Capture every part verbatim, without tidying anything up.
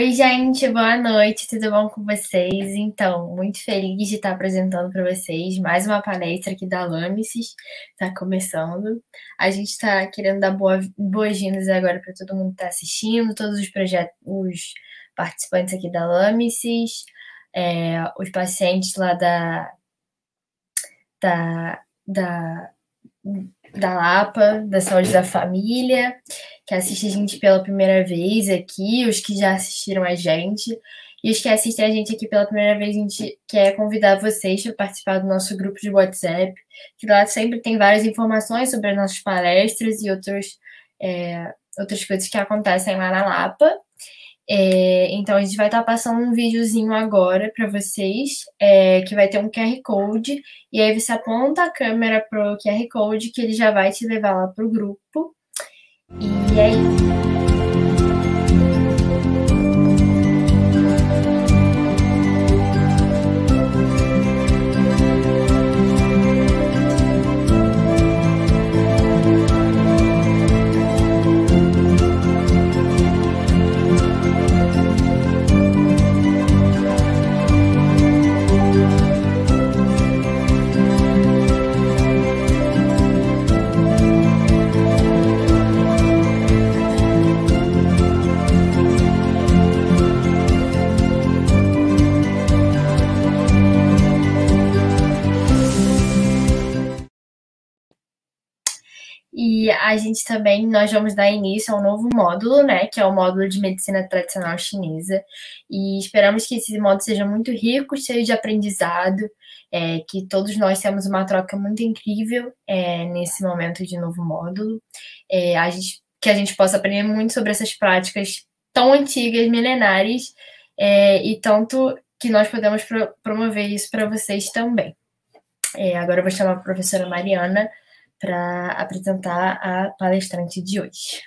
Oi, gente, boa noite, tudo bom com vocês? Então, muito feliz de estar apresentando para vocês mais uma palestra aqui da Lamices, está começando. A gente está querendo dar boa, boas-vindas agora para todo mundo que está assistindo, todos os projetos, os participantes aqui da Lamices, é, os pacientes lá da, da, da, da Lapa, da Saúde da Família, que assiste a gente pela primeira vez aqui, os que já assistiram a gente, e os que assistem a gente aqui pela primeira vez, a gente quer convidar vocês para participar do nosso grupo de WhatsApp, que lá sempre tem várias informações sobre as nossas palestras e outros, é, outras coisas que acontecem lá na Lapa. É, então, a gente vai estar passando um videozinho agora para vocês, é, que vai ter um Q R Code, e aí você aponta a câmera para o Q R Code, que ele já vai te levar lá para o grupo. E é isso. E a gente também, nós vamos dar início a um novo módulo, né, que é o módulo de Medicina Tradicional Chinesa, e esperamos que esse módulo seja muito rico, cheio de aprendizado, é, que todos nós temos uma troca muito incrível é, nesse momento de novo módulo, é, a gente, que a gente possa aprender muito sobre essas práticas tão antigas, milenares, é, e tanto que nós podemos pro, promover isso para vocês também. É, agora eu vou chamar a professora Mariana para apresentar a palestrante de hoje.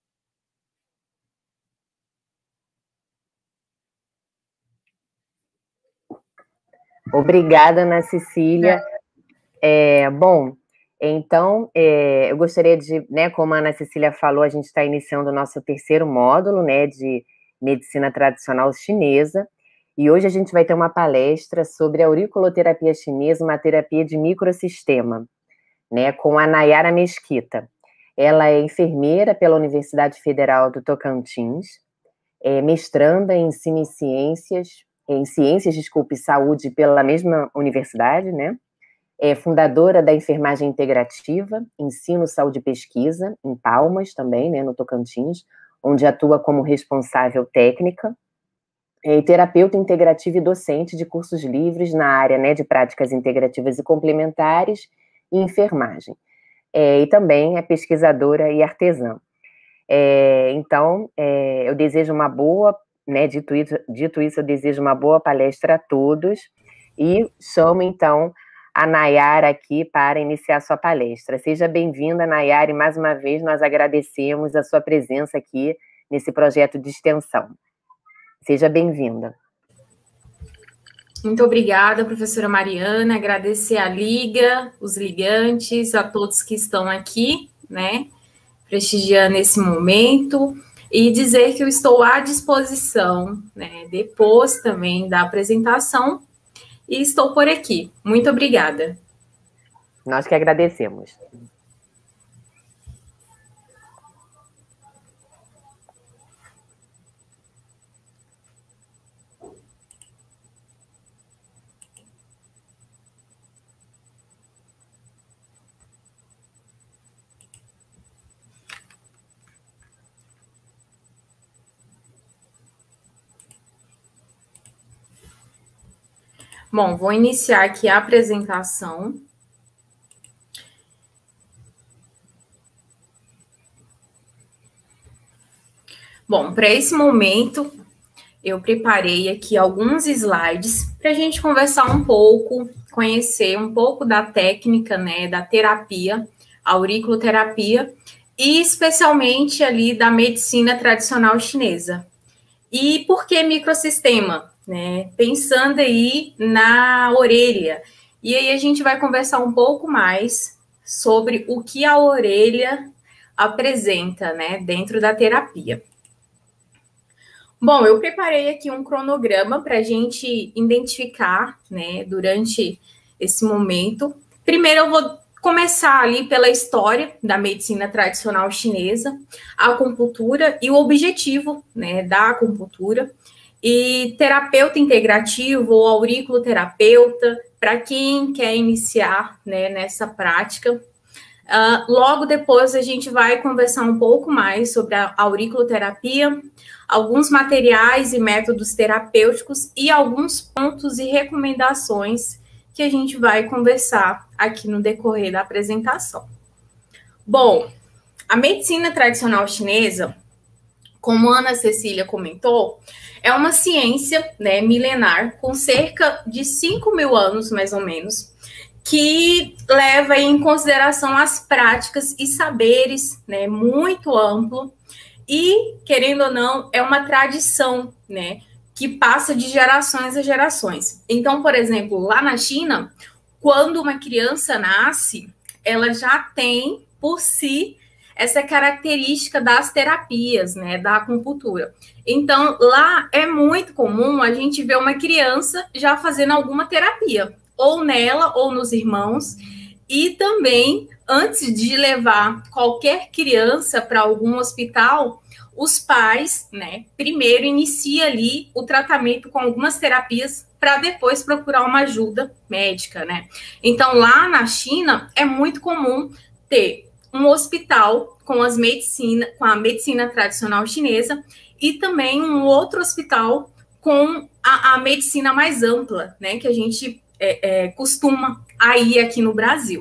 Obrigada, Ana Cecília. É, bom, então, é, eu gostaria de, né, como a Ana Cecília falou, a gente está iniciando o nosso terceiro módulo, né, de Medicina Tradicional Chinesa, e hoje a gente vai ter uma palestra sobre a auriculoterapia chinesa, uma terapia de microsistema, né, com a Nayara Mesquita. Ela é enfermeira pela Universidade Federal do Tocantins, é mestranda em ensino em ciências, em ciências, desculpe, saúde pela mesma universidade, né? É fundadora da enfermagem integrativa, ensino, saúde e pesquisa, em Palmas também, né, no Tocantins, onde atua como responsável técnica, é terapeuta integrativa e docente de cursos livres na área, né, de práticas integrativas e complementares, e enfermagem. É, e também é pesquisadora e artesã. É, então, é, eu desejo uma boa, né, dito isso, dito isso, eu desejo uma boa palestra a todos, e chamo, então, a Nayara aqui para iniciar sua palestra. Seja bem-vinda, Nayara, e mais uma vez nós agradecemos a sua presença aqui nesse projeto de extensão. Seja bem-vinda. Muito obrigada, professora Mariana, agradecer a Liga, os ligantes, a todos que estão aqui, né, prestigiando esse momento, e dizer que eu estou à disposição, né, depois também da apresentação, e estou por aqui. Muito obrigada. Nós que agradecemos. Bom, vou iniciar aqui a apresentação. Bom, para esse momento, eu preparei aqui alguns slides para a gente conversar um pouco, conhecer um pouco da técnica, né, da terapia, auriculoterapia, e especialmente ali da medicina tradicional chinesa. E por que microsistema? Né? Pensando aí na orelha. E aí a gente vai conversar um pouco mais sobre o que a orelha apresenta, né, dentro da terapia. Bom, eu preparei aqui um cronograma para a gente identificar, né, durante esse momento. Primeiro eu vou começar ali pela história da medicina tradicional chinesa, a acupuntura e o objetivo, né, da acupuntura, e terapeuta integrativo ou auriculoterapeuta, para quem quer iniciar, né, nessa prática. Uh, logo depois a gente vai conversar um pouco mais sobre a auriculoterapia, alguns materiais e métodos terapêuticos e alguns pontos e recomendações que a gente vai conversar aqui no decorrer da apresentação. Bom, a medicina tradicional chinesa, como Ana Cecília comentou, é uma ciência, né, milenar, com cerca de cinco mil anos, mais ou menos, que leva em consideração as práticas e saberes, né, muito amplo, e, querendo ou não, é uma tradição, né, que passa de gerações a gerações. Então, por exemplo, lá na China, quando uma criança nasce, ela já tem, por si, essa característica das terapias, né, da acupuntura. Então, lá é muito comum a gente ver uma criança já fazendo alguma terapia, ou nela, ou nos irmãos, e também, antes de levar qualquer criança para algum hospital, os pais, né, primeiro inicia ali o tratamento com algumas terapias para depois procurar uma ajuda médica, né? Então, lá na China, é muito comum ter um hospital com, as medicina, com a medicina tradicional chinesa e também um outro hospital com a, a medicina mais ampla, né, que a gente é, é, costuma aí aqui no Brasil.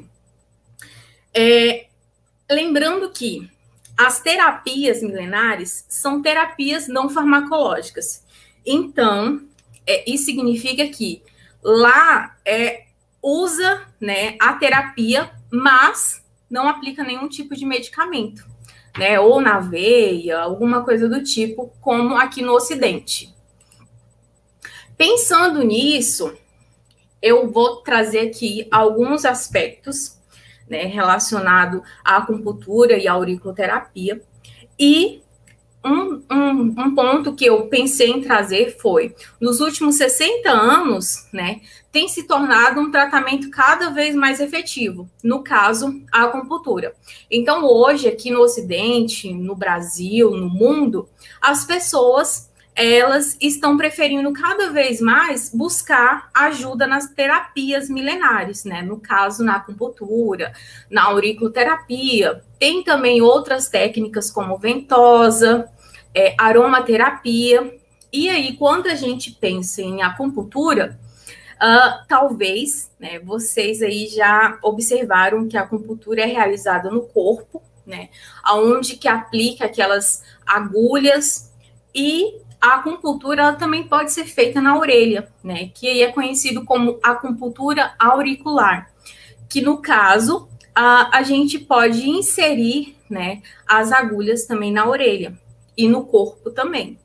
É, lembrando que as terapias milenares são terapias não farmacológicas. Então, é, isso significa que lá é, usa, né, a terapia, mas não aplica nenhum tipo de medicamento, né, ou na veia, alguma coisa do tipo, como aqui no Ocidente. Pensando nisso, eu vou trazer aqui alguns aspectos, né, relacionado à acupuntura e à auriculoterapia. E um, um, um ponto que eu pensei em trazer foi, nos últimos sessenta anos, né, tem se tornado um tratamento cada vez mais efetivo, no caso, a acupuntura. Então, hoje, aqui no Ocidente, no Brasil, no mundo, as pessoas elas estão preferindo cada vez mais buscar ajuda nas terapias milenares, né? No caso, na acupuntura, na auriculoterapia. Tem também outras técnicas como ventosa, é, aromaterapia. E aí, quando a gente pensa em acupuntura, uh, talvez, né, vocês aí já observaram que a acupuntura é realizada no corpo, né? Onde que aplica aquelas agulhas e a acupuntura ela também pode ser feita na orelha, né? Que aí é conhecido como acupuntura auricular, que no caso a, a gente pode inserir, né, as agulhas também na orelha e no corpo também.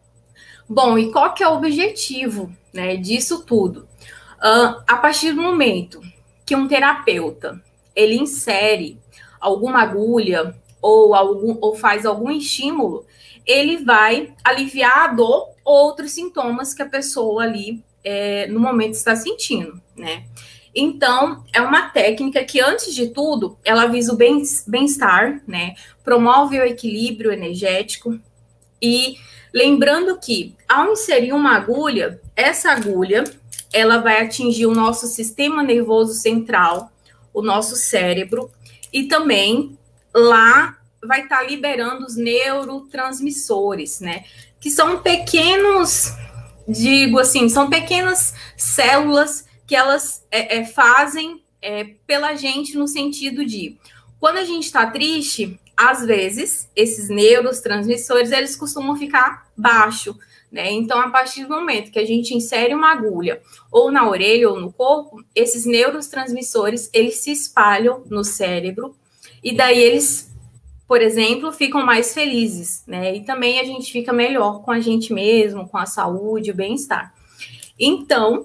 Bom, e qual que é o objetivo, né, disso tudo? Uh, a partir do momento que um terapeuta ele insere alguma agulha ou, algum, ou faz algum estímulo, ele vai aliviar a dor ou outros sintomas que a pessoa ali é, no momento está sentindo, né? Então, é uma técnica que, antes de tudo, ela visa o bem-estar, né? Promove o equilíbrio energético e lembrando que, ao inserir uma agulha, essa agulha, ela vai atingir o nosso sistema nervoso central, o nosso cérebro e também lá vai estar tá liberando os neurotransmissores, né? Que são pequenos, digo assim, são pequenas células que elas é, é, fazem é, pela gente no sentido de, quando a gente está triste, às vezes, esses neurotransmissores, eles costumam ficar baixo, né? Então, a partir do momento que a gente insere uma agulha ou na orelha ou no corpo, esses neurotransmissores, eles se espalham no cérebro e daí eles, por exemplo, ficam mais felizes, né? E também a gente fica melhor com a gente mesmo, com a saúde, o bem-estar. Então,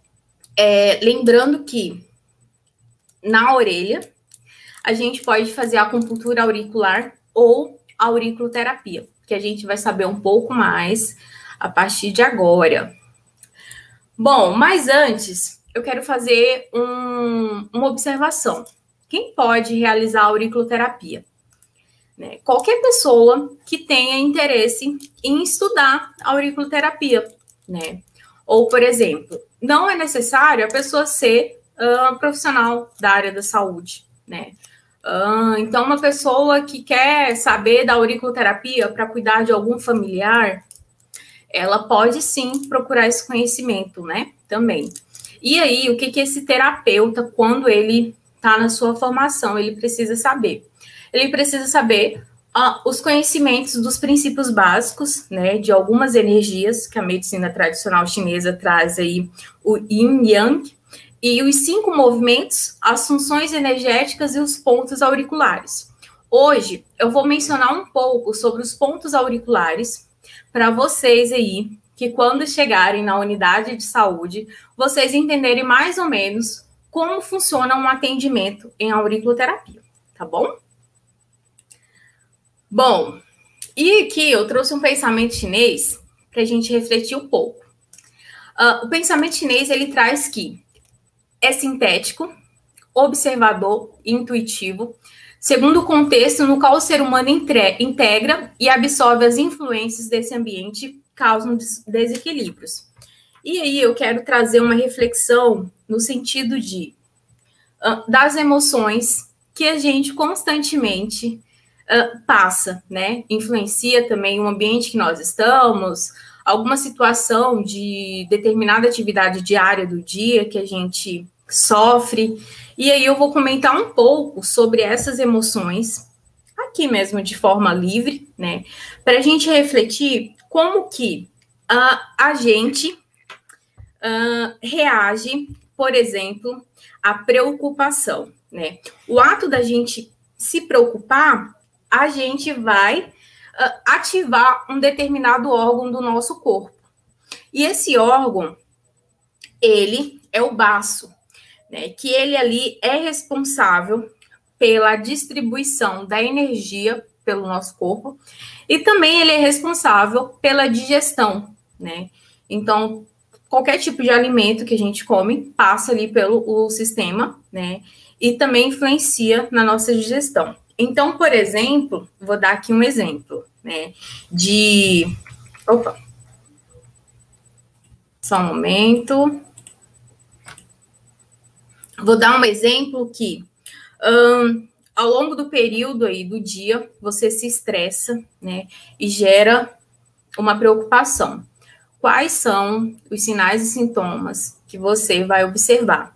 é, lembrando que na orelha, a gente pode fazer a acupuntura auricular ou auriculoterapia, que a gente vai saber um pouco mais a partir de agora. Bom, mas antes, eu quero fazer um, uma observação. Quem pode realizar a auriculoterapia? Né? Qualquer pessoa que tenha interesse em estudar a auriculoterapia, né? Ou, por exemplo, não é necessário a pessoa ser uh, profissional da área da saúde, né? Uh, então, uma pessoa que quer saber da auriculoterapia para cuidar de algum familiar, ela pode sim procurar esse conhecimento, né? Também. E aí, o que que esse terapeuta, quando ele está na sua formação, ele precisa saber? Ele precisa saber uh, os conhecimentos dos princípios básicos, né? De algumas energias que a medicina tradicional chinesa traz aí, o Yin Yang, e os cinco movimentos, as funções energéticas e os pontos auriculares. Hoje, eu vou mencionar um pouco sobre os pontos auriculares para vocês aí, que quando chegarem na unidade de saúde, vocês entenderem mais ou menos como funciona um atendimento em auriculoterapia, tá bom? Bom, e aqui eu trouxe um pensamento chinês para a gente refletir um pouco. Uh, o pensamento chinês, ele traz que é sintético, observador e intuitivo, segundo o contexto no qual o ser humano integra e absorve as influências desse ambiente, causam desequilíbrios. E aí eu quero trazer uma reflexão no sentido de uh, das emoções que a gente constantemente uh, passa, né? Influencia também o ambiente que nós estamos, alguma situação de determinada atividade diária do dia que a gente sofre. E aí eu vou comentar um pouco sobre essas emoções, aqui mesmo de forma livre, né? Para a gente refletir como que uh, a gente uh, reage, por exemplo, à preocupação, né? O ato da gente se preocupar, a gente vai uh, ativar um determinado órgão do nosso corpo. E esse órgão, ele é o baço, né, que ele ali é responsável pela distribuição da energia pelo nosso corpo e também ele é responsável pela digestão, né? Então, qualquer tipo de alimento que a gente come passa ali pelo o sistema, né? E também influencia na nossa digestão. Então, por exemplo, vou dar aqui um exemplo, né? De... Opa! Só um momento... Vou dar um exemplo que, um, ao longo do período aí do dia, você se estressa, né, e gera uma preocupação. Quais são os sinais e sintomas que você vai observar?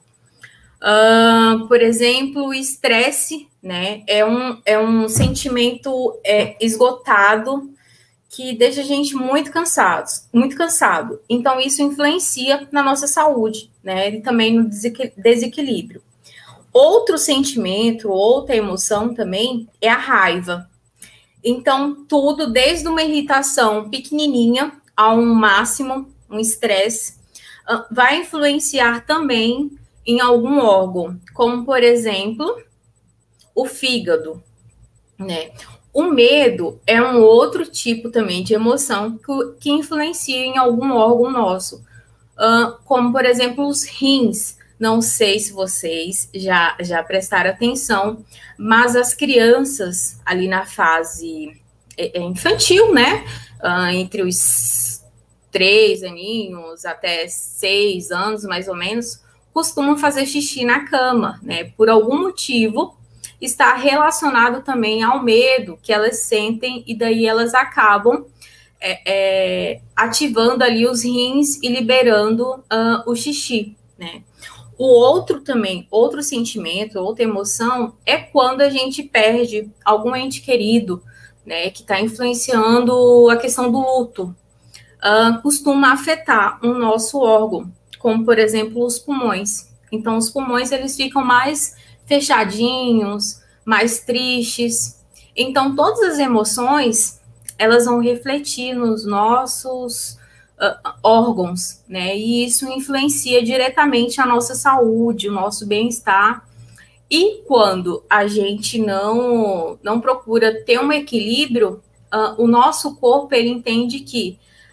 Uh, por exemplo, o estresse, né, é um, é um sentimento é, esgotado que deixa a gente muito cansado, muito cansado. Então, isso influencia na nossa saúde, né? E também no desequilíbrio. Outro sentimento, outra emoção também é a raiva. Então, tudo, desde uma irritação pequenininha a um máximo, um estresse, vai influenciar também em algum órgão, como, por exemplo, o fígado, né? O medo é um outro tipo também de emoção que, que influencia em algum órgão nosso, uh, como, por exemplo, os rins. Não sei se vocês já, já prestaram atenção, mas as crianças ali na fase infantil, né, uh, entre os três aninhos até seis anos, mais ou menos, costumam fazer xixi na cama, né, por algum motivo, está relacionado também ao medo que elas sentem e daí elas acabam é, é, ativando ali os rins e liberando uh, o xixi, né? O outro também, outro sentimento, outra emoção é quando a gente perde algum ente querido, né? Que está influenciando a questão do luto. Uh, costuma afetar o nosso órgão, como por exemplo os pulmões. Então os pulmões eles ficam mais fechadinhos, mais tristes. Então, todas as emoções, elas vão refletir nos nossos uh, órgãos, né? E isso influencia diretamente a nossa saúde, o nosso bem-estar. E quando a gente não, não procura ter um equilíbrio, uh, o nosso corpo, ele entende que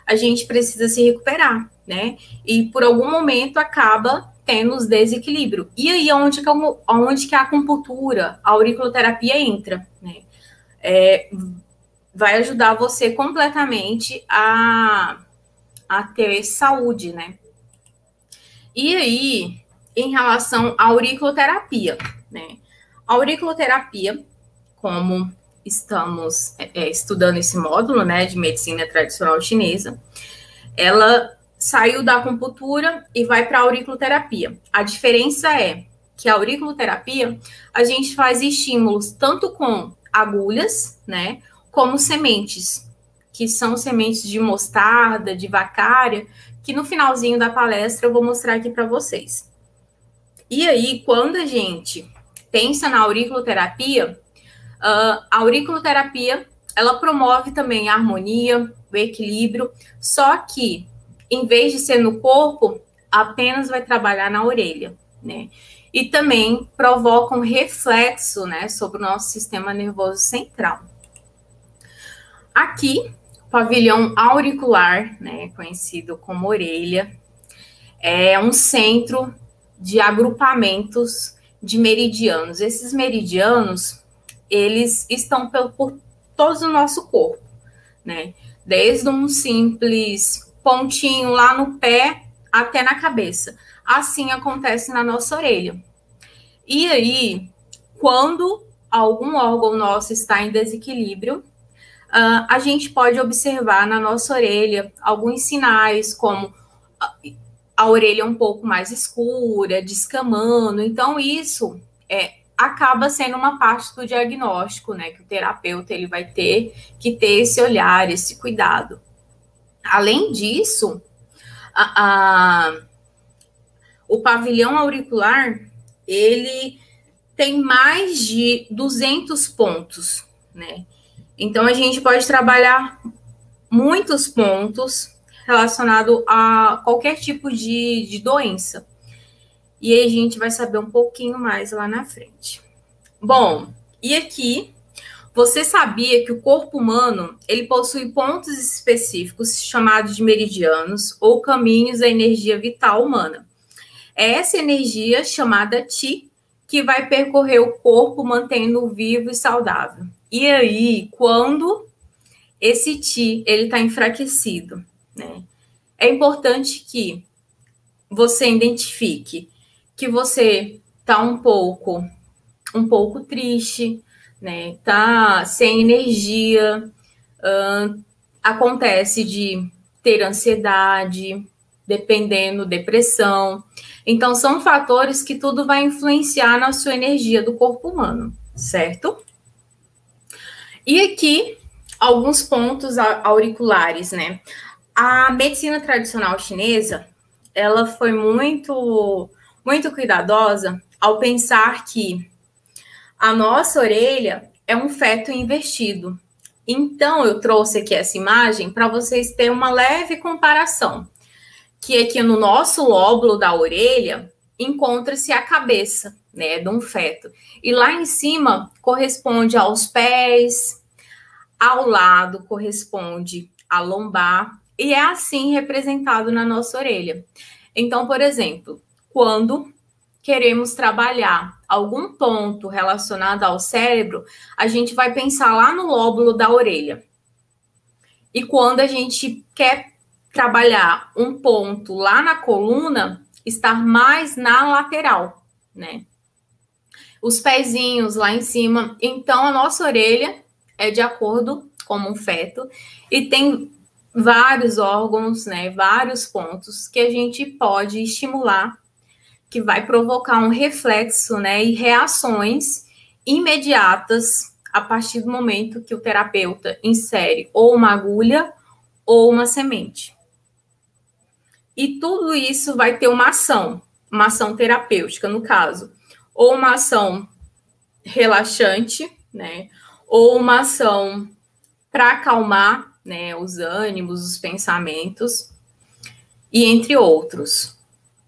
a gente precisa se recuperar, né? E por algum momento acaba tendo os desequilíbrio. E aí, onde que, onde que a acupuntura, a auriculoterapia entra, né? É, vai ajudar você completamente a, a ter saúde, né? E aí, em relação à auriculoterapia, né? A auriculoterapia, como estamos é, estudando esse módulo, né, de medicina tradicional chinesa, ela saiu da acupuntura e vai para a auriculoterapia. A diferença é que a auriculoterapia, a gente faz estímulos tanto com agulhas, né, como sementes, que são sementes de mostarda, de vacária, que no finalzinho da palestra eu vou mostrar aqui para vocês. E aí, quando a gente pensa na auriculoterapia, uh, a auriculoterapia, ela promove também a harmonia, o equilíbrio, só que, em vez de ser no corpo, apenas vai trabalhar na orelha, né? E também provoca um reflexo, né, sobre o nosso sistema nervoso central. Aqui, pavilhão auricular, né, conhecido como orelha, é um centro de agrupamentos de meridianos. Esses meridianos, eles estão por, por todo o nosso corpo, né? Desde um simples pontinho lá no pé até na cabeça. Assim acontece na nossa orelha. E aí, quando algum órgão nosso está em desequilíbrio, Uh, a gente pode observar na nossa orelha alguns sinais, como a, a orelha um pouco mais escura, descamando. Então, isso é, acaba sendo uma parte do diagnóstico, né? Que o terapeuta ele vai ter que ter esse olhar, esse cuidado. Além disso, a, a, o pavilhão auricular, ele tem mais de duzentos pontos, né? Então, a gente pode trabalhar muitos pontos relacionados a qualquer tipo de, de doença. E aí a gente vai saber um pouquinho mais lá na frente. Bom, e aqui, você sabia que o corpo humano, ele possui pontos específicos chamados de meridianos ou caminhos da energia vital humana. É essa energia chamada Qi que vai percorrer o corpo mantendo-o vivo e saudável. E aí, quando esse Qi ele está enfraquecido, né? É importante que você identifique que você está um pouco, um pouco triste, né? Tá sem energia, uh, acontece de ter ansiedade, dependendo, depressão. Então, são fatores que tudo vai influenciar na sua energia do corpo humano, certo? E aqui, alguns pontos auriculares, né? A medicina tradicional chinesa, ela foi muito, muito cuidadosa ao pensar que a nossa orelha é um feto invertido. Então, eu trouxe aqui essa imagem para vocês terem uma leve comparação. Que aqui no nosso lóbulo da orelha encontra-se a cabeça, né, de um feto. E lá em cima corresponde aos pés, ao lado corresponde a lombar, e é assim representado na nossa orelha. Então, por exemplo, quando queremos trabalhar algum ponto relacionado ao cérebro, a gente vai pensar lá no lóbulo da orelha. E quando a gente quer trabalhar um ponto lá na coluna, estar mais na lateral, né? Os pezinhos lá em cima. Então, a nossa orelha é de acordo com um feto e tem vários órgãos, né? Vários pontos que a gente pode estimular, que vai provocar um reflexo, né? E reações imediatas a partir do momento que o terapeuta insere ou uma agulha ou uma semente. E tudo isso vai ter uma ação, uma ação terapêutica, no caso, ou uma ação relaxante, né? Ou uma ação para acalmar, né, os ânimos, os pensamentos, e entre outros.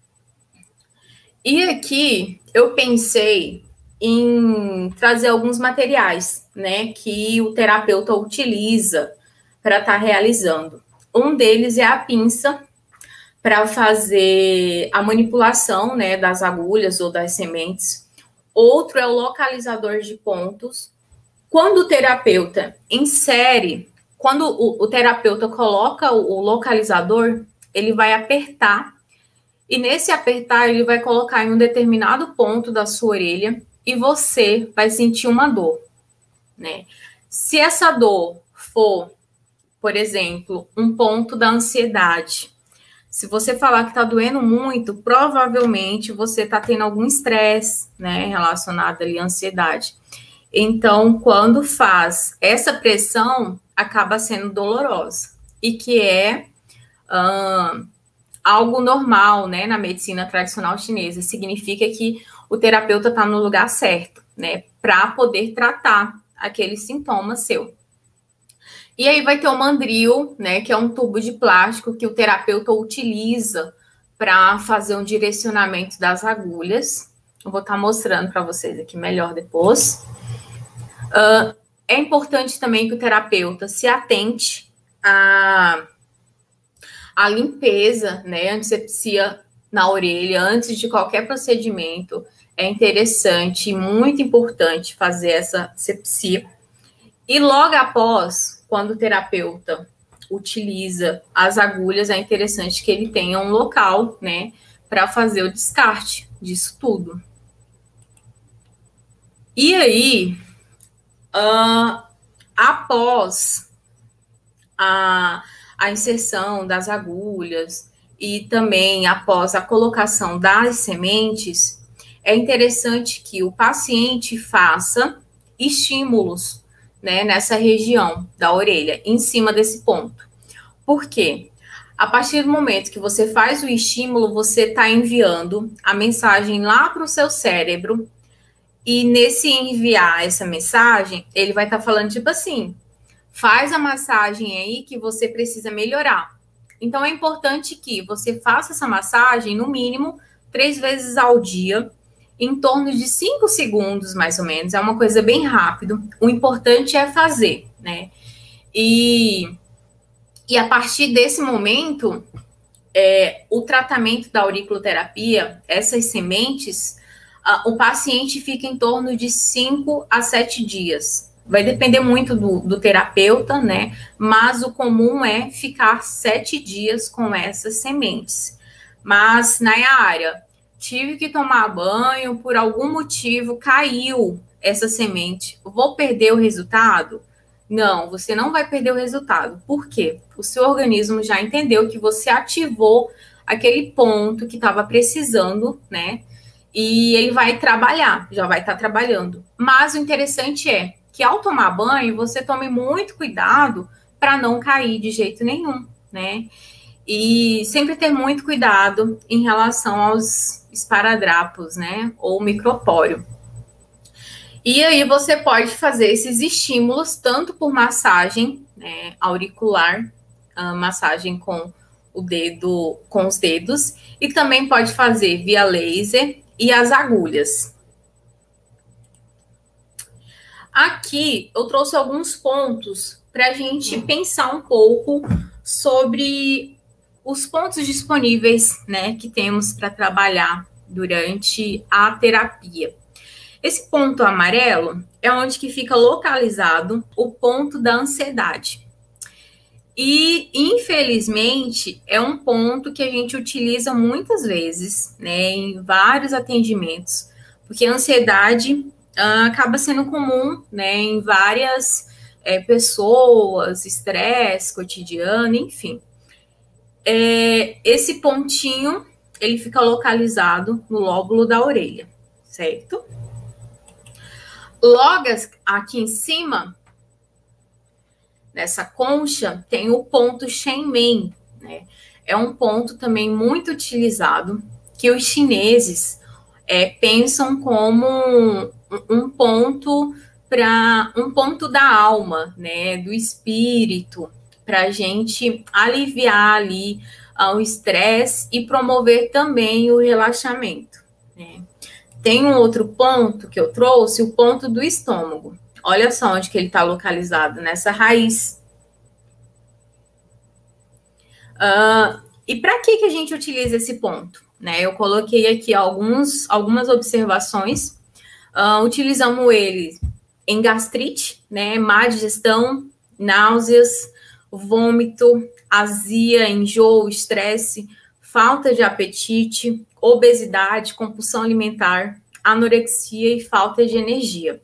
E aqui eu pensei em trazer alguns materiais, né, que o terapeuta utiliza para estar realizando. Um deles é a pinça, para fazer a manipulação, né, das agulhas ou das sementes. Outro é o localizador de pontos. Quando o terapeuta insere, quando o, o terapeuta coloca o, o localizador, ele vai apertar, e nesse apertar ele vai colocar em um determinado ponto da sua orelha e você vai sentir uma dor, né? Se essa dor for, por exemplo, um ponto da ansiedade, se você falar que está doendo muito, provavelmente você está tendo algum estresse, né, relacionado ali à ansiedade. Então, quando faz essa pressão, acaba sendo dolorosa. E que é hum, algo normal, né, na medicina tradicional chinesa. Significa que o terapeuta está no lugar certo, né, para poder tratar aquele sintoma seu. E aí vai ter o mandril, né, que é um tubo de plástico que o terapeuta utiliza para fazer um direcionamento das agulhas. Eu vou estar mostrando para vocês aqui melhor depois. Uh, é importante também que o terapeuta se atente à, à limpeza, né, antisepsia na orelha, antes de qualquer procedimento. É interessante, muito importante fazer essa asepsia. E logo após, quando o terapeuta utiliza as agulhas, é interessante que ele tenha um local, né, para fazer o descarte disso tudo. E aí, uh, após a, a inserção das agulhas e também após a colocação das sementes, é interessante que o paciente faça estímulos, né, nessa região da orelha, em cima desse ponto. Por quê? A partir do momento que você faz o estímulo, você está enviando a mensagem lá para o seu cérebro, e nesse enviar essa mensagem, ele vai estar tá falando tipo assim, faz a massagem aí que você precisa melhorar. Então, é importante que você faça essa massagem, no mínimo, três vezes ao dia, em torno de cinco segundos, mais ou menos. É uma coisa bem rápido. O importante é fazer, né? E, e a partir desse momento, é, o tratamento da auriculoterapia, essas sementes, uh, o paciente fica em torno de cinco a sete dias. Vai depender muito do, do terapeuta, né? Mas o comum é ficar sete dias com essas sementes. Mas, Nayara, tive que tomar banho, por algum motivo caiu essa semente. Vou perder o resultado? Não, você não vai perder o resultado. Por quê? O seu organismo já entendeu que você ativou aquele ponto que estava precisando, né? E ele vai trabalhar, já vai estar tá trabalhando. Mas o interessante é que ao tomar banho, você tome muito cuidado para não cair de jeito nenhum, né? E sempre ter muito cuidado em relação aos esparadrapos, né? Ou micropóreo. E aí você pode fazer esses estímulos tanto por massagem, né, auricular, uh, massagem com o dedo, com os dedos, e também pode fazer via laser e as agulhas. Aqui eu trouxe alguns pontos para a gente pensar um pouco sobre os pontos disponíveis, né, que temos para trabalhar durante a terapia. Esse ponto amarelo é onde que fica localizado o ponto da ansiedade. E, infelizmente, é um ponto que a gente utiliza muitas vezes, né, em vários atendimentos, porque a ansiedade ah, acaba sendo comum, né, em várias é, pessoas, estresse cotidiano, enfim. É, esse pontinho, ele fica localizado no lóbulo da orelha, certo? Logo aqui em cima, nessa concha, tem o ponto Shenmen, né? É um ponto também muito utilizado, que os chineses é, pensam como um, um ponto para um ponto da alma, né? Do espírito, para a gente aliviar ali uh, o estresse e promover também o relaxamento, né? Tem um outro ponto que eu trouxe, o ponto do estômago. Olha só onde que ele está localizado, nessa raiz. Uh, e para que, que a gente utiliza esse ponto? Né? Eu coloquei aqui alguns, algumas observações. Uh, utilizamos ele em gastrite, né? Má digestão, náuseas, vômito, azia, enjoo, estresse, falta de apetite, obesidade, compulsão alimentar, anorexia e falta de energia.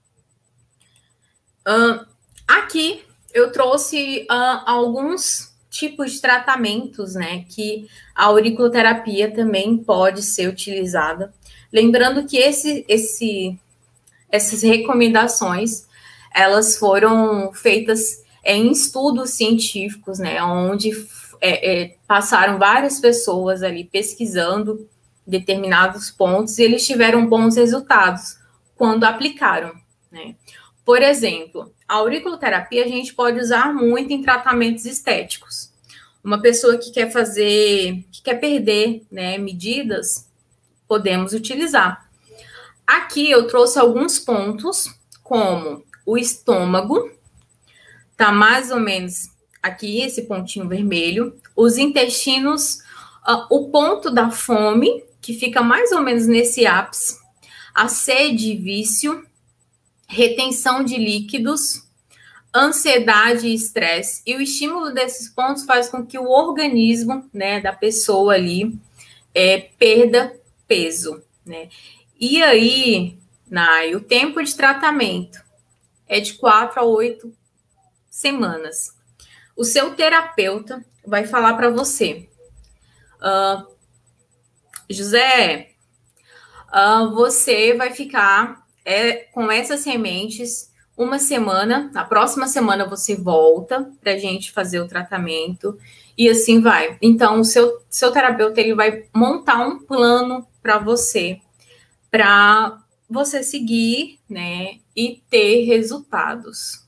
Uh, aqui eu trouxe uh, alguns tipos de tratamentos, né, que a auriculoterapia também pode ser utilizada. Lembrando que esse, esse, essas recomendações, elas foram feitas em estudos científicos, né, onde é, é, passaram várias pessoas ali pesquisando determinados pontos e eles tiveram bons resultados quando aplicaram, né. Por exemplo, a auriculoterapia a gente pode usar muito em tratamentos estéticos. Uma pessoa que quer fazer, que quer perder, né, medidas, podemos utilizar. Aqui eu trouxe alguns pontos, como o estômago, tá mais ou menos aqui, esse pontinho vermelho. Os intestinos, uh, o ponto da fome, que fica mais ou menos nesse ápice. A sede e vício, retenção de líquidos, ansiedade e estresse. E o estímulo desses pontos faz com que o organismo, né, da pessoa ali é, perda peso, né? E aí, Nai, o tempo de tratamento é de quatro a oito semanas. O seu terapeuta vai falar para você, uh, José, uh, você vai ficar é, com essas sementes uma semana, na próxima semana você volta para a gente fazer o tratamento e assim vai. Então, o seu, seu terapeuta ele vai montar um plano para você, para você seguir, né, e ter resultados.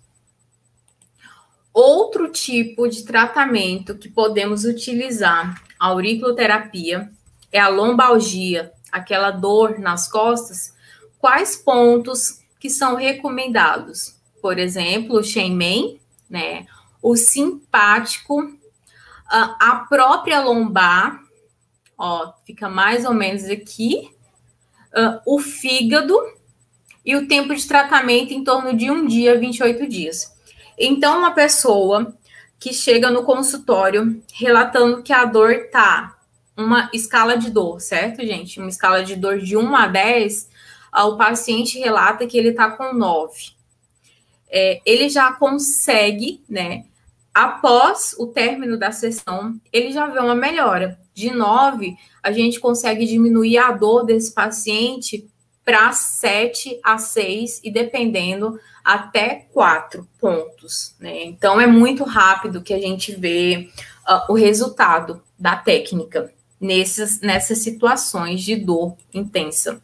Outro tipo de tratamento que podemos utilizar, a auriculoterapia, é a lombalgia, aquela dor nas costas. Quais pontos que são recomendados? Por exemplo, o Shenmen, né, o simpático, a própria lombar, ó, fica mais ou menos aqui, uh, o fígado e o tempo de tratamento em torno de um dia, vinte e oito dias. Então, uma pessoa que chega no consultório relatando que a dor tá uma escala de dor, certo, gente? Uma escala de dor de um a dez, uh, o paciente relata que ele tá com nove. É, ele já consegue, né, após o término da sessão, ele já vê uma melhora. De nove, a gente consegue diminuir a dor desse paciente para sete a seis e, dependendo, até quatro pontos, né? Então, é muito rápido que a gente vê uh, o resultado da técnica nessas, nessas situações de dor intensa.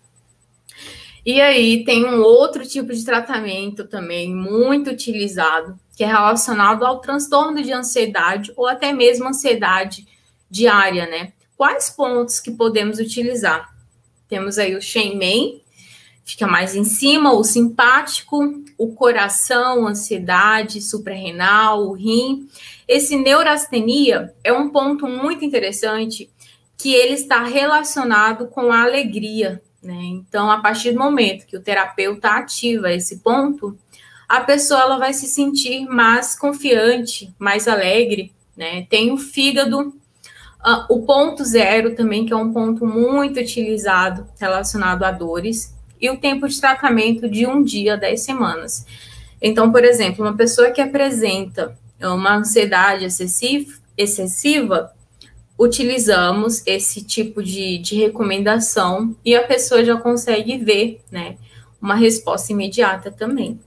E aí, tem um outro tipo de tratamento também muito utilizado, que é relacionado ao transtorno de ansiedade ou até mesmo ansiedade diária, né? Quais pontos que podemos utilizar? Temos aí o Shenmen, fica mais em cima, o simpático, o coração, ansiedade, suprarrenal, o rim. Esse neurastenia é um ponto muito interessante, que ele está relacionado com a alegria, né? Então, a partir do momento que o terapeuta ativa esse ponto, a pessoa ela vai se sentir mais confiante, mais alegre, né? Tem o fígado, uh, o ponto zero também, que é um ponto muito utilizado relacionado a dores, e o tempo de tratamento de um dia a dez semanas. Então, por exemplo, uma pessoa que apresenta uma ansiedade excessiva, excessiva utilizamos esse tipo de, de recomendação e a pessoa já consegue ver, né, uma resposta imediata também.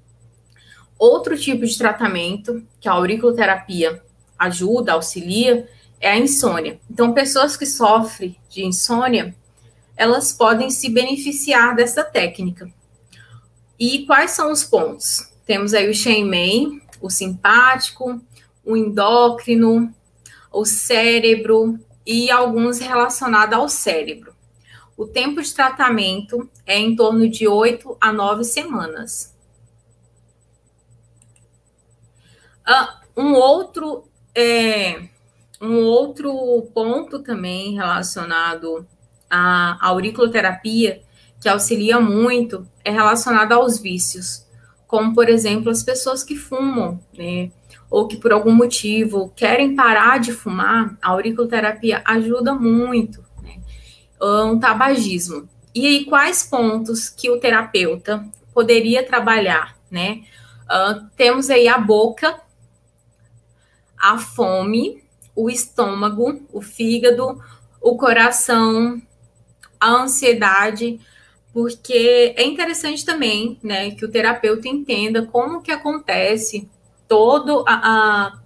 Outro tipo de tratamento que a auriculoterapia ajuda, auxilia, é a insônia. Então, pessoas que sofrem de insônia, elas podem se beneficiar dessa técnica. E quais são os pontos? Temos aí o Shenmen, o simpático, o endócrino, o cérebro e alguns relacionados ao cérebro. O tempo de tratamento é em torno de oito a nove semanas. Uh, um outro é, um outro ponto também relacionado à auriculoterapia, que auxilia muito, é relacionado aos vícios, como, por exemplo, as pessoas que fumam, né, ou que por algum motivo querem parar de fumar, a auriculoterapia ajuda muito, né, um tabagismo. E aí, quais pontos que o terapeuta poderia trabalhar, né? Uh, temos aí a boca, a fome, o estômago, o fígado, o coração, a ansiedade, porque é interessante também, né, que o terapeuta entenda como que acontece todo a, a,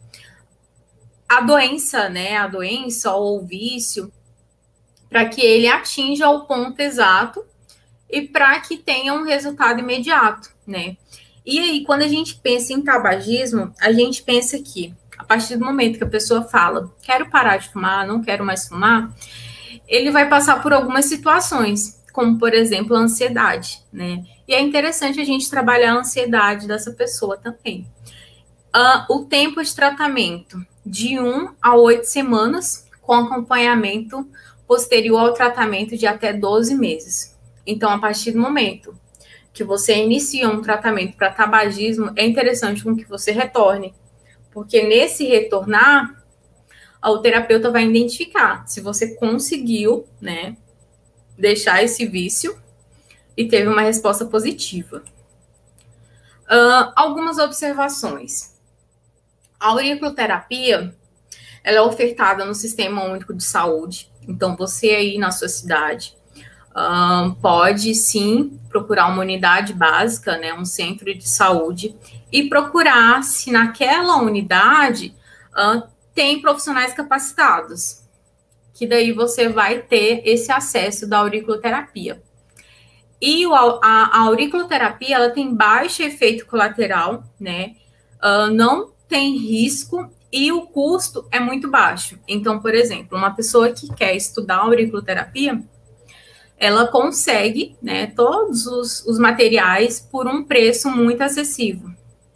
a doença, né, a doença ou o vício, para que ele atinja o ponto exato e para que tenha um resultado imediato, né? E aí, quando a gente pensa em tabagismo, a gente pensa que, a partir do momento que a pessoa fala, quero parar de fumar, não quero mais fumar, ele vai passar por algumas situações, como, por exemplo, a ansiedade, né? E é interessante a gente trabalhar a ansiedade dessa pessoa também. Uh, o tempo de tratamento, de um a oito semanas, com acompanhamento posterior ao tratamento de até doze meses. Então, a partir do momento que você inicia um tratamento para tabagismo, é interessante com que você retorne, porque nesse retornar, o terapeuta vai identificar se você conseguiu, né, deixar esse vício e teve uma resposta positiva. Uh, algumas observações. A auriculoterapia, ela é ofertada no Sistema Único de Saúde. Então, você aí na sua cidade uh, pode, sim, procurar uma unidade básica, né, um centro de saúde, e procurar se naquela unidade uh, tem profissionais capacitados, que daí você vai ter esse acesso da auriculoterapia. E o, a, a auriculoterapia, ela tem baixo efeito colateral, né, uh, não tem risco e o custo é muito baixo. Então, por exemplo, uma pessoa que quer estudar auriculoterapia, ela consegue, né, todos os, os materiais por um preço muito acessível.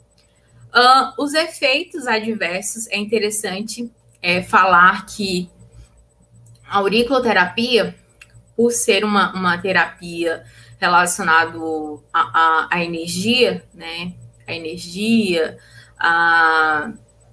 Uh, os efeitos adversos, é interessante é, falar que a auriculoterapia, por ser uma, uma terapia relacionada à, à energia, né, a energia, a,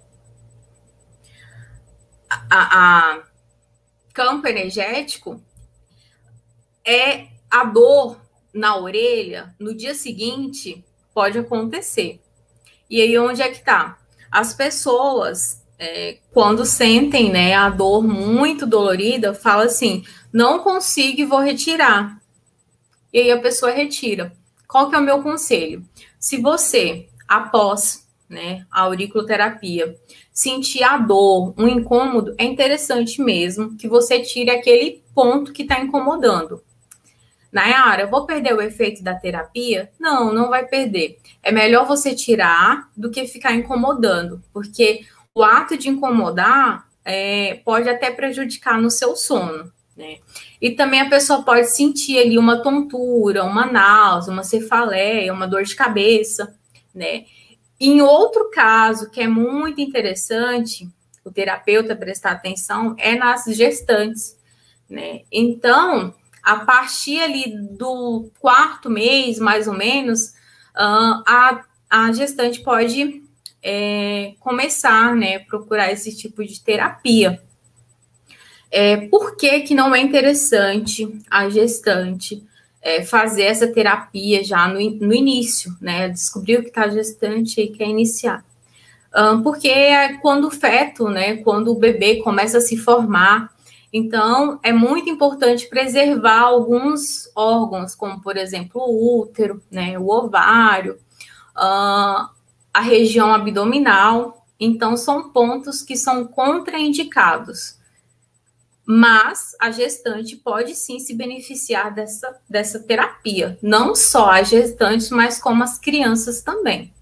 a, a campo energético, é a dor na orelha, no dia seguinte, pode acontecer. E aí, onde é que tá? As pessoas, é, quando sentem, né, a dor muito dolorida, falam assim, não consigo e vou retirar. E aí a pessoa retira. Qual que é o meu conselho? Se você, após, né, a auriculoterapia, sentir a dor, um incômodo, é interessante mesmo que você tire aquele ponto que está incomodando. Nayara, vou perder o efeito da terapia? Não, não vai perder. É melhor você tirar do que ficar incomodando, porque o ato de incomodar é, pode até prejudicar no seu sono, né? E também a pessoa pode sentir ali uma tontura, uma náusea, uma cefaleia, uma dor de cabeça, né? Em outro caso, que é muito interessante, o terapeuta prestar atenção, é nas gestantes, né? Então, a partir ali do quarto mês, mais ou menos, a, a gestante pode é, começar, né, procurar esse tipo de terapia. É, por que que não é interessante a gestante é, fazer essa terapia já no, no início, né? Descobriu que está gestante e quer iniciar. Um, porque é quando o feto, né, quando o bebê começa a se formar, então é muito importante preservar alguns órgãos, como, por exemplo, o útero, né, o ovário, uh, a região abdominal. Então, são pontos que são contraindicados. Mas a gestante pode sim se beneficiar dessa, dessa terapia. Não só a gestante, mas como as crianças também.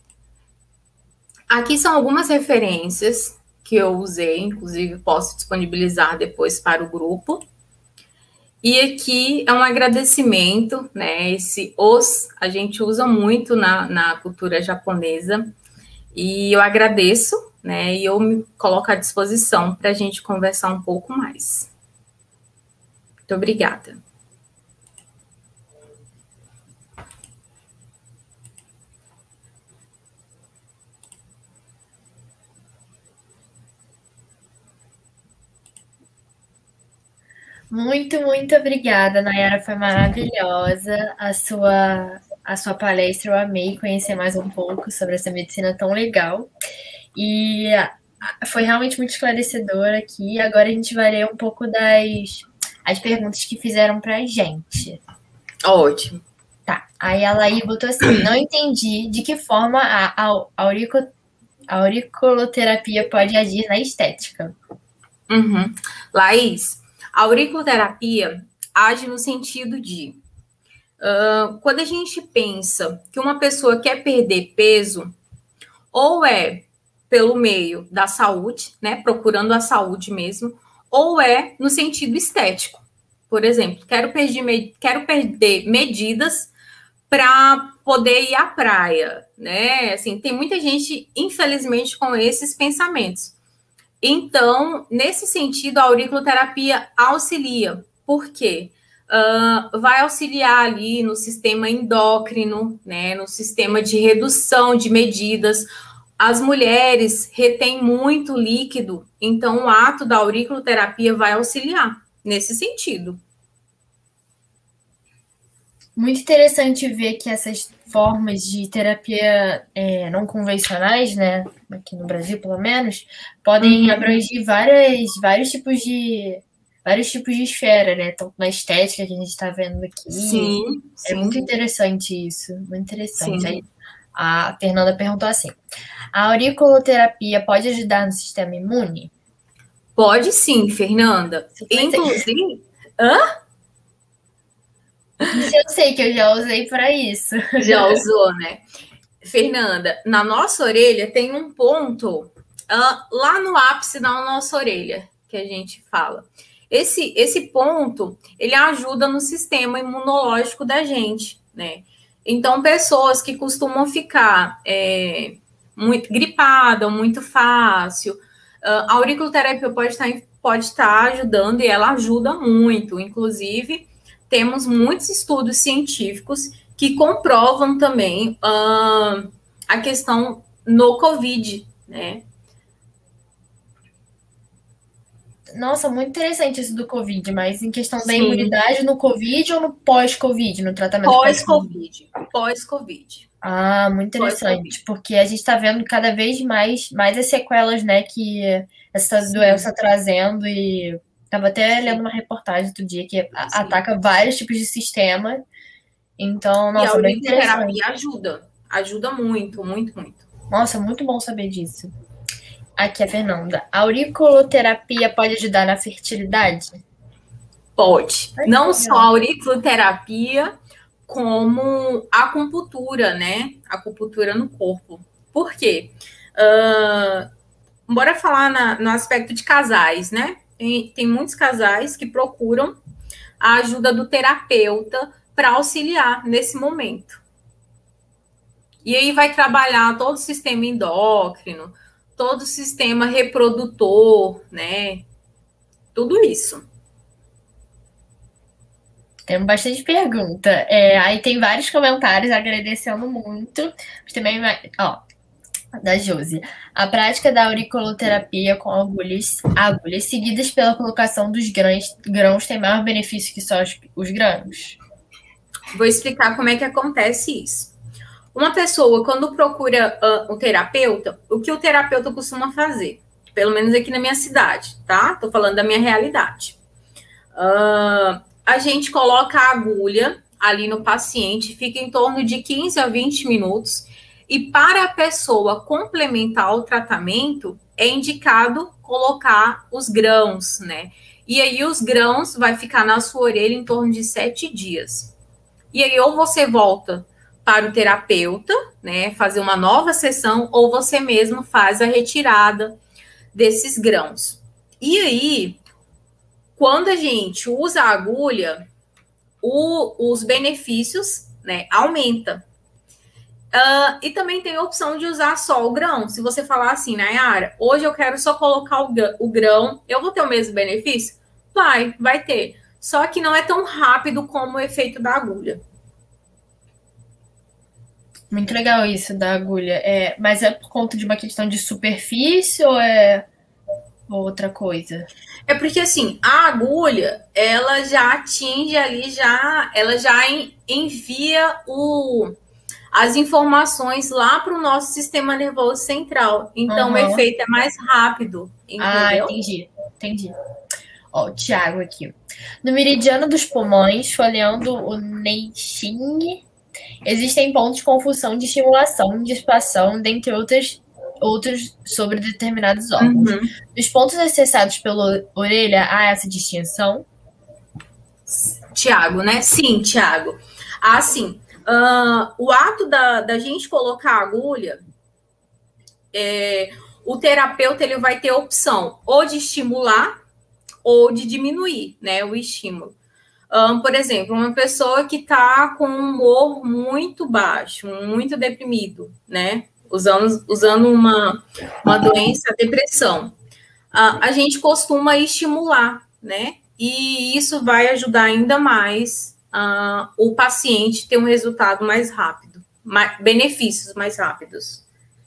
Aqui são algumas referências que eu usei, inclusive posso disponibilizar depois para o grupo. E aqui é um agradecimento, né? Esse os a gente usa muito na, na cultura japonesa. E eu agradeço, né? E eu me coloco à disposição para a gente conversar um pouco mais. Muito obrigada. Muito, muito obrigada, Nayara, foi maravilhosa a sua, a sua palestra, eu amei conhecer mais um pouco sobre essa medicina tão legal, e foi realmente muito esclarecedora aqui. Agora a gente vai ler um pouco das as perguntas que fizeram para a gente. Ótimo. Tá, aí a Laí botou assim, não entendi de que forma a, a, aurico, a auriculoterapia pode agir na estética. Uhum. Laís, a auriculoterapia age no sentido de, uh, quando a gente pensa que uma pessoa quer perder peso, ou é pelo meio da saúde, né, procurando a saúde mesmo, ou é no sentido estético. Por exemplo, quero perder, quero perder medidas para poder ir à praia, né? Assim, tem muita gente, infelizmente, com esses pensamentos. Então, nesse sentido, a auriculoterapia auxilia. Por quê? Uh, vai auxiliar ali no sistema endócrino, né? No sistema de redução de medidas. As mulheres retêm muito líquido, então o ato da auriculoterapia vai auxiliar nesse sentido. Muito interessante ver que essas formas de terapia é, não convencionais, né, aqui no Brasil pelo menos, podem uhum. abranger várias, vários tipos de vários tipos de esfera, né, tanto na estética que a gente está vendo aqui. Sim, é sim. muito interessante isso, muito interessante. Sim. Aí, a Fernanda perguntou assim, a auriculoterapia pode ajudar no sistema imune? Pode sim, Fernanda. Inclusive... Hã? Isso eu sei que eu já usei para isso. Já usou, né? Fernanda, na nossa orelha tem um ponto uh, lá no ápice da nossa orelha, que a gente fala. Esse, esse ponto, ele ajuda no sistema imunológico da gente, né? Então, pessoas que costumam ficar é, muito gripada, muito fácil, uh, a auriculoterapia pode estar, pode estar ajudando e ela ajuda muito. Inclusive, temos muitos estudos científicos que comprovam também uh, a questão no COVID, né? Nossa, muito interessante isso do Covid, mas em questão da Sim. imunidade no Covid ou no pós-Covid, no tratamento pós-Covid? Pós-Covid. Ah, muito interessante, porque a gente está vendo cada vez mais, mais as sequelas, né, que essa Sim. doença trazendo, e estava até Sim. lendo uma reportagem outro dia que Sim. ataca vários tipos de sistema, então, nossa, e a bem interessante. auriculoterapia ajuda, ajuda muito, muito, muito. Nossa, muito bom saber disso. Aqui a Fernanda. A auriculoterapia pode ajudar na fertilidade? Pode. Ai, Não só a auriculoterapia, como a acupuntura, né? A acupuntura no corpo. Por quê? Uh, bora falar na, no aspecto de casais, né? Tem, tem muitos casais que procuram a ajuda do terapeuta para auxiliar nesse momento. E aí vai trabalhar todo o sistema endócrino, todo o sistema reprodutor, né? Tudo isso. Tem bastante pergunta. É, aí tem vários comentários agradecendo muito. Também, ó, da Josi. A prática da auriculoterapia com agulhas, agulhas seguidas pela colocação dos grãos, grãos tem maior benefício que só os, os grãos? Vou explicar como é que acontece isso. Uma pessoa, quando procura uh, o terapeuta, o que o terapeuta costuma fazer? Pelo menos aqui na minha cidade, tá? Tô falando da minha realidade. Uh, a gente coloca a agulha ali no paciente, fica em torno de quinze a vinte minutos, e para a pessoa complementar o tratamento, é indicado colocar os grãos, né? E aí os grãos vai ficar na sua orelha em torno de sete dias. E aí ou você volta para o terapeuta, né, fazer uma nova sessão, ou você mesmo faz a retirada desses grãos. E aí, quando a gente usa a agulha, o, os benefícios, né, aumenta. Uh, e também tem a opção de usar só o grão. Se você falar assim, Nayara, hoje eu quero só colocar o, o grão, eu vou ter o mesmo benefício? Vai, vai ter. Só que não é tão rápido como o efeito da agulha. Muito legal isso da agulha. É, mas é por conta de uma questão de superfície ou é outra coisa? É porque, assim, a agulha, ela já atinge ali, já, ela já envia o... as informações lá para o nosso sistema nervoso central. Então, uhum. o efeito é mais rápido, entendeu? Ah, entendi, entendi. Ó, o Thiago aqui. No meridiano dos pulmões, folheando o Neixing, existem pontos com função de estimulação, dispersão, dentre outras, outros sobre determinados órgãos. Uhum. Os pontos acessados pela orelha, há essa distinção? Thiago, né? Sim, Thiago. Ah, sim. Uh, o ato da, da gente colocar a agulha, é, o terapeuta ele vai ter a opção ou de estimular ou de diminuir, né, o estímulo. Um, por exemplo, uma pessoa que está com um humor muito baixo, muito deprimido, né, usando, usando uma, uma doença, a depressão, uh, a gente costuma estimular, né, e isso vai ajudar ainda mais Uh, o paciente ter um resultado mais rápido, mais, benefícios mais rápidos.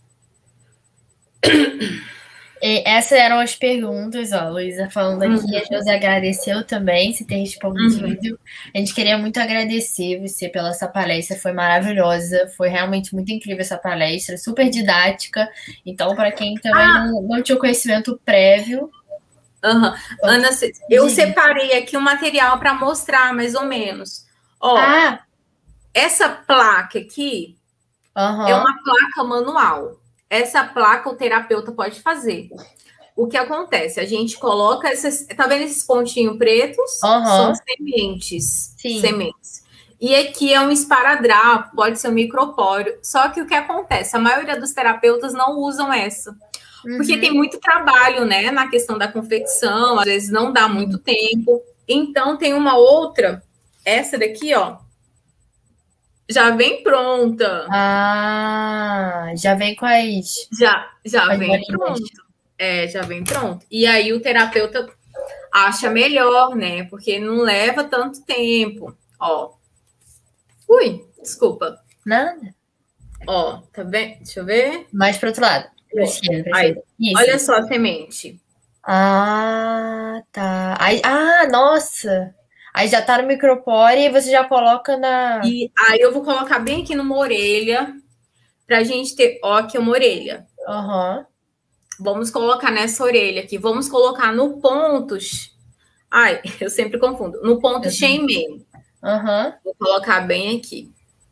E essas eram as perguntas, ó, Luísa falando aqui, uhum. a Josi agradeceu também, se ter respondido. Uhum. A gente queria muito agradecer você pela essa palestra, foi maravilhosa, foi realmente muito incrível essa palestra, super didática, então para quem também ah. não, não tinha conhecimento prévio... Uhum. Ana, eu separei aqui um material para mostrar mais ou menos. Ó, ah. essa placa aqui uhum. é uma placa manual. Essa placa o terapeuta pode fazer. O que acontece? A gente coloca esses, tá vendo esses pontinhos pretos? Uhum. São sementes. Sim. Sementes. E aqui é um esparadrapo, pode ser um micropóreo. Só que o que acontece? A maioria dos terapeutas não usam essa. Porque uhum. tem muito trabalho, né, na questão da confecção, às vezes não dá muito uhum. tempo. Então, tem uma outra, essa daqui, ó, já vem pronta. Ah, já vem com as... Já, já as vem bolinhas. Pronto. É, já vem pronto. E aí, o terapeuta acha melhor, né, porque não leva tanto tempo. Ó. Ui, desculpa. Nada. Ó, tá vendo? Deixa eu ver. Mais para outro lado. Aí, olha só a semente. Ah, tá. Aí, ah, nossa. Aí já tá no micropóreo e você já coloca na... E aí eu vou colocar bem aqui numa orelha, pra gente ter... Ó, aqui uma orelha. Aham. Uhum. Vamos colocar nessa orelha aqui. Vamos colocar no pontos... Ai, eu sempre confundo. No ponto Shenmen. Aham. Uhum. Vou colocar bem aqui.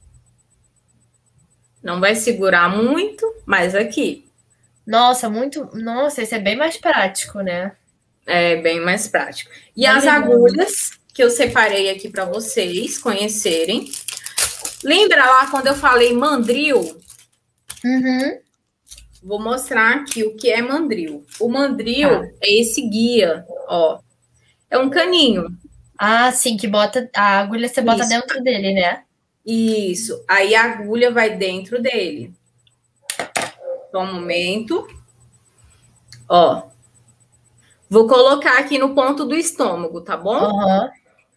Não vai segurar muito, mas aqui. Nossa, muito... Nossa, esse é bem mais prático, né? É bem mais prático. E mas as agulhas que eu separei aqui para vocês conhecerem. Lembra lá quando eu falei mandril? Uhum. Vou mostrar aqui o que é mandril. O mandril ah. é esse guia, ó. É um caninho. Ah, sim, que bota... A agulha você bota Isso. dentro dele, né? Isso. Aí a agulha vai dentro dele. Só um momento. Ó. Vou colocar aqui no ponto do estômago, tá bom? Uhum.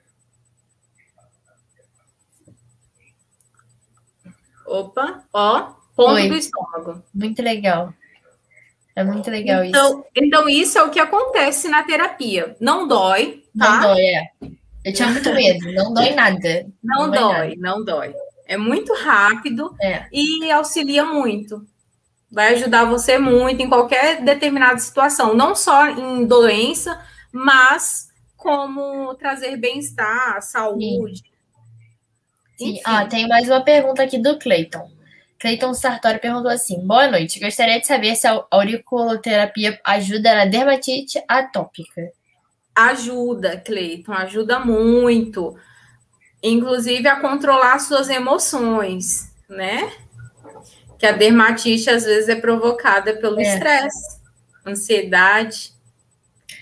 Opa, ó. Ponto Oi. do estômago. Muito legal. É muito legal então, isso. Então, isso é o que acontece na terapia. Não dói, tá? Não dói, é. Eu tinha muito medo. Não dói nada. Não, não dói, nada. não dói. É muito rápido é. e auxilia muito. Vai ajudar você muito em qualquer determinada situação. Não só em doença, mas como trazer bem-estar, saúde. Sim. Sim. Ah, tem mais uma pergunta aqui do Cleiton. Cleiton Sartori perguntou assim: boa noite, gostaria de saber se a auriculoterapia ajuda na dermatite atópica. Ajuda, Cleiton, ajuda muito. Inclusive a controlar suas emoções, né? Que a dermatite, às vezes, é provocada pelo estresse, é. ansiedade.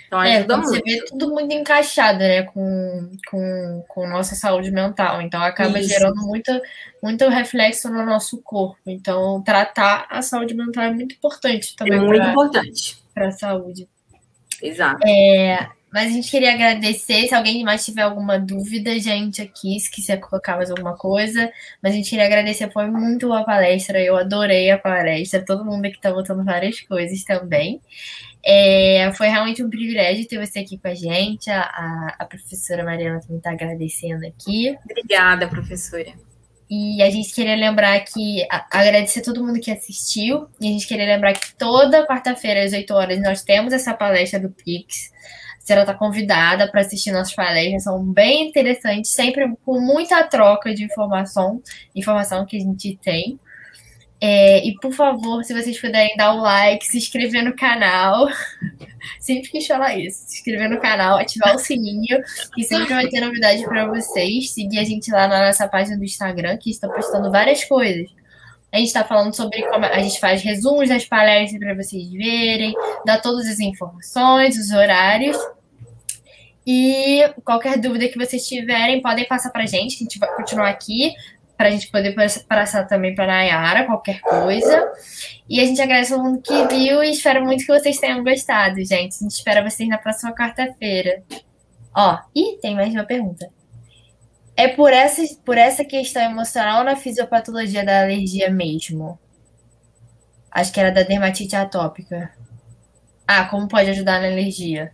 Então, ajuda é, muito. Você vê tudo muito encaixado, né, com, com, com nossa saúde mental. Então, acaba Isso. gerando muito, muito reflexo no nosso corpo. Então, tratar a saúde mental é muito importante também. É muito pra, importante. Para a saúde. Exato. É, mas a gente queria agradecer. Se alguém mais tiver alguma dúvida, gente, aqui, se quiser colocar mais alguma coisa. Mas a gente queria agradecer. Foi muito boa a palestra. Eu adorei a palestra. Todo mundo aqui está botando várias coisas também. É, foi realmente um privilégio ter você aqui com a gente. A, a professora Mariana também está agradecendo aqui. Obrigada, professora. E a gente queria lembrar que, a, agradecer a todo mundo que assistiu. E a gente queria lembrar que toda quarta-feira, às oito horas, nós temos essa palestra do Pix. A senhora está convidada para assistir nossas palestras. São bem interessantes, sempre com muita troca de informação, informação que a gente tem. É, e, por favor, se vocês puderem dar o like, se inscrever no canal. Sempre quis falar isso. Se inscrever no canal, ativar o sininho, que sempre vai ter novidade para vocês. Seguir a gente lá na nossa página do Instagram, que está postando várias coisas. A gente está falando sobre como a gente faz resumos das palestras para vocês verem, dá todas as informações, os horários. E qualquer dúvida que vocês tiverem, podem passar para a gente, que a gente vai continuar aqui, para a gente poder passar também para a Nayara, qualquer coisa. E a gente agradece a todo mundo que viu e espero muito que vocês tenham gostado, gente. A gente espera vocês na próxima quarta-feira. Ó, e tem mais uma pergunta. É por essa, por essa questão emocional na fisiopatologia da alergia mesmo? Acho que era da dermatite atópica. Ah, como pode ajudar na alergia?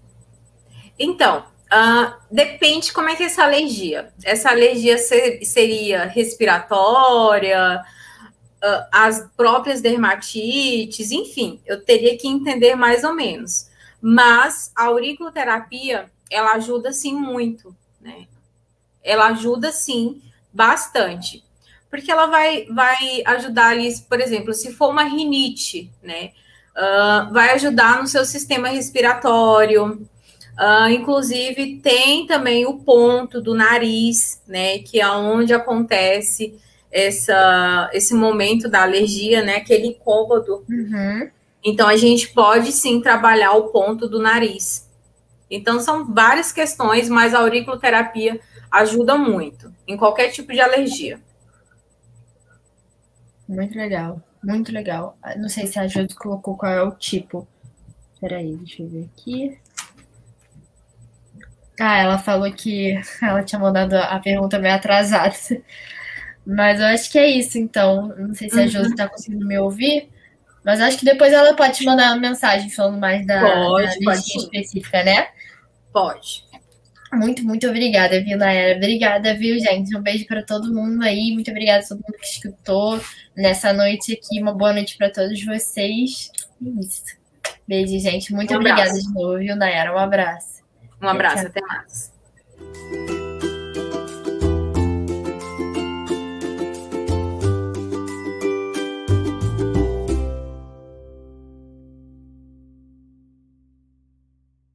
Então, Uh, depende como é que é essa alergia. Essa alergia ser, seria respiratória, uh, as próprias dermatites, enfim, eu teria que entender mais ou menos. Mas a auriculoterapia, ela ajuda sim muito, né? Ela ajuda sim bastante. Porque ela vai, vai ajudar ali, por exemplo, se for uma rinite, né? Uh, vai ajudar no seu sistema respiratório. Uh, inclusive, tem também o ponto do nariz, né, que é onde acontece essa, esse momento da alergia, né, aquele incômodo. Uhum. Então, a gente pode, sim, trabalhar o ponto do nariz. Então, são várias questões, mas a auriculoterapia ajuda muito, em qualquer tipo de alergia. Muito legal, muito legal. Não sei se a Júlia colocou qual é o tipo. Peraí, deixa eu ver aqui. Ah, ela falou que ela tinha mandado a pergunta meio atrasada. Mas eu acho que é isso, então. Não sei se a Josi está conseguindo me ouvir, mas acho que depois ela pode te mandar uma mensagem falando mais da, pode, da alergia específica, né? Pode. Muito, muito obrigada, viu, Nayara? Obrigada, viu, gente? Um beijo para todo mundo aí. Muito obrigada a todo mundo que escutou nessa noite aqui. Uma boa noite para todos vocês. Isso. Beijo, gente. Muito Um obrigada abraço. de novo, viu, Nayara? Um abraço. Um abraço, até mais.